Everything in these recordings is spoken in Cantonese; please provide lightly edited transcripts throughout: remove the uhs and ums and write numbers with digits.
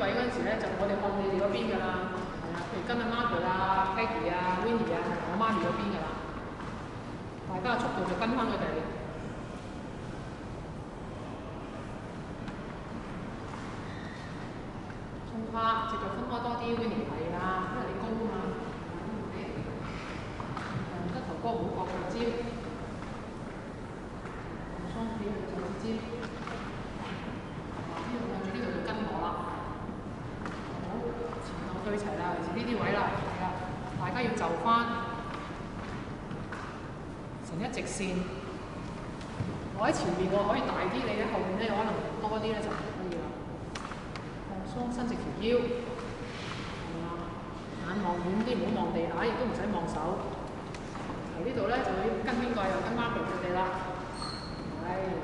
位嗰陣時咧，就我哋看你哋嗰邊㗎啦。係啊，譬如跟阿 Margaret 啊、Peggy 啊、Winnie 啊，係我媽咪嗰邊㗎啦。大家嘅速度就跟翻佢哋。葱花接續分開多啲 Winnie 係啦，因為你高啊嘛。膝頭哥唔好過佢尖。葱片就尖。呢度按住呢度就跟我啦。好，前後對齊啦，嚟自呢啲位啦，係啦，大家要就翻成一直線。我喺前面我可以大啲，你喺後面咧可能多啲咧就唔可以啦。放鬆，伸直條腰，係啦，眼望遠啲，唔好望地下，亦都唔使望手。喺呢度咧就會跟邊個又跟 Margaret 佢哋啦。係，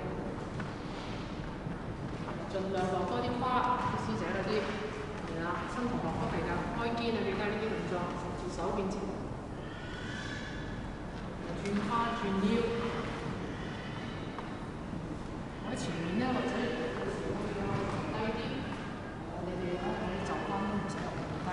盡量落多啲花，師姐嗰啲，係啦，新同學都係㗎，開肩啊，記得呢啲動作，甚至手變前，轉花轉腰。我喺前面咧，或者有時我比較低啲，你哋咧可以就翻唔使落咁低。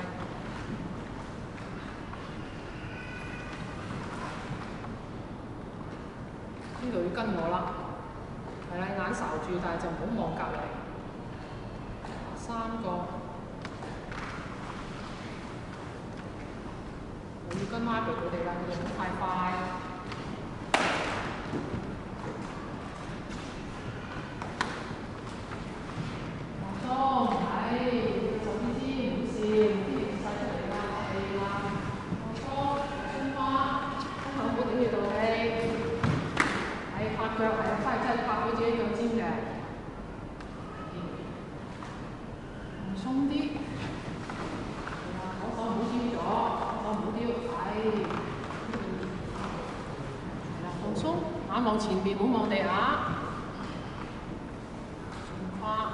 呢度要跟我啦，係啦，眼睄住，但係就唔好望隔離。3個，我要跟 Margaret 佢哋啦，佢哋唔好太快。放鬆，係，就呢啲唔好笑，啲唔使出嚟啦，係啦，放鬆，春花，唔好頂住道氣。係發腳，係啊，真係發到自己腳尖嘅。鬆啲，係啦，手唔好丟咗，手唔好丟，係啦，放鬆，眼望前邊，唔好望地下，順花。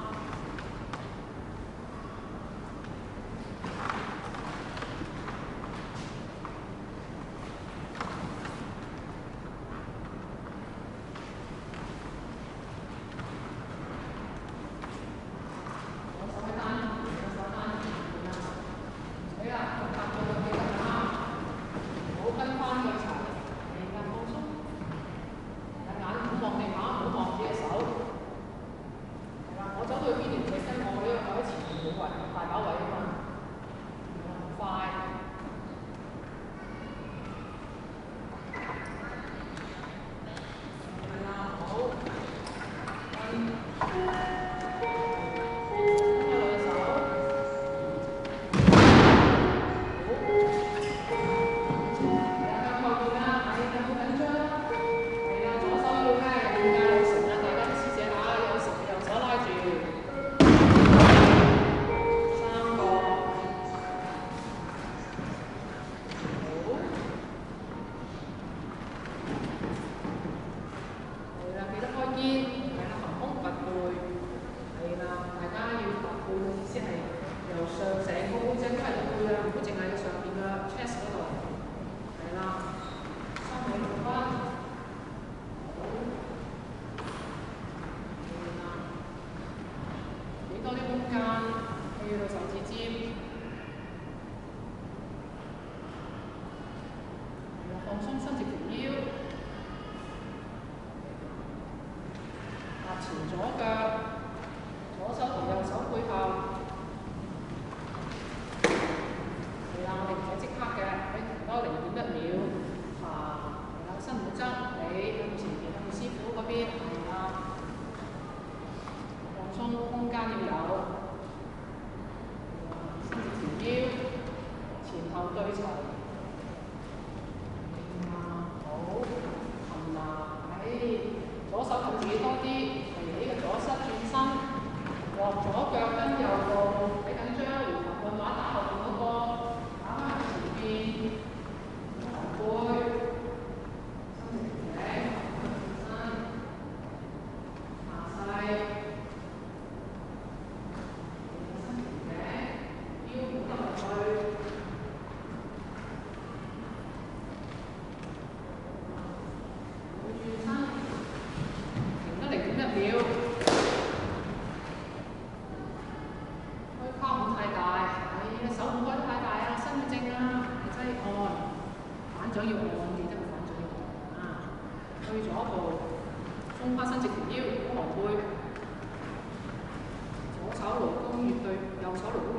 掌要按，記得個反掌要按啊。去左步，鬆翻伸直條腰，弓狼背。左手勞宮月對右手勞宮